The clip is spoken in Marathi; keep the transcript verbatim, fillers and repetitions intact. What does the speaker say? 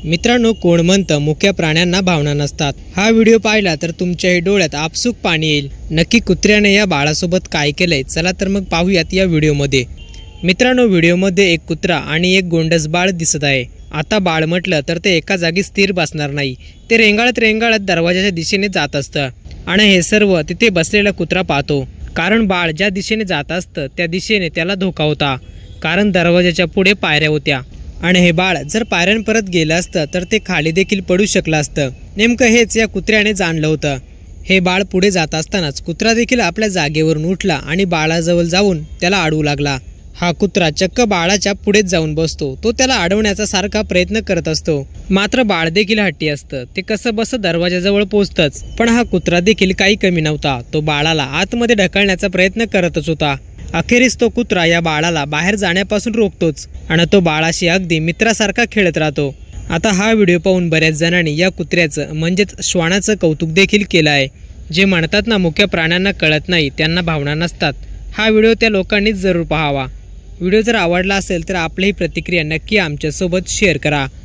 मित्रांनो, कोण म्हणतं मुक्या प्राण्यांना भावना नसतात। हा व्हिडिओ पाहिला तर तुमच्याही डोळ्यात आपसुक पाणी येईल। नक्की कुत्र्याने या बाळासोबत काय केलंय, चला तर मग पाहूयात या व्हिडिओमध्ये। मित्रांनो, व्हिडिओमध्ये एक कुत्रा आणि एक गोंडस बाळ दिसत आहे। आता बाळ म्हटलं तर ते एका जागी स्थिर बसणार नाही, ते रेंगाळत रेंगाळत दरवाजाच्या दिशेने जात असतं आणि हे सर्व तिथे बसलेला कुत्रा पाहतो। कारण बाळ ज्या दिशेने जात असतं त्या दिशेने त्याला धोका होता, कारण दरवाजाच्या पुढे पायऱ्या होत्या आणि हे बाळ जर पायऱ्यांपर्यंत गेलं असतं तर ते खाली देखील पडू शकलं असतं। नेमकं हेच या कुत्र्याने जाणलं होतं। हे बाळ पुढे जात असतानाच कुत्रा देखील आपल्या जागेवरून उठला आणि बाळाजवळ जाऊन त्याला अडवू लागला। हा कुत्रा चक्क बाळाच्या पुढेच जाऊन बसतो, तो त्याला अडवण्याचा सारखा प्रयत्न करत असतो। मात्र बाळ देखील हट्टी असतं, ते कसं बस दरवाजाजवळ पोहोचतच। पण हा कुत्रा देखील काही कमी नव्हता, तो बाळाला आतमध्ये ढकलण्याचा प्रयत्न करतच होता। अखेरीस तो कुत्रा या बाळाला बाहेर जाण्यापासून रोखतोच आणि तो बाळाशी अगदी मित्रासारखा खेळत राहतो। आता हा व्हिडिओ पाहून बऱ्याच जणांनी या कुत्र्याचं म्हणजेच श्वानाचं कौतुक देखील केलं आहे। जे म्हणतात ना, मुक्या प्राण्यांना कळत नाही, त्यांना भावना नसतात। हा व्हिडिओ त्या लोकांनीच जरूर पाहावा। व्हिडिओ जर आवडला असेल तर आपलीही प्रतिक्रिया नक्की आमच्यासोबत शेअर करा।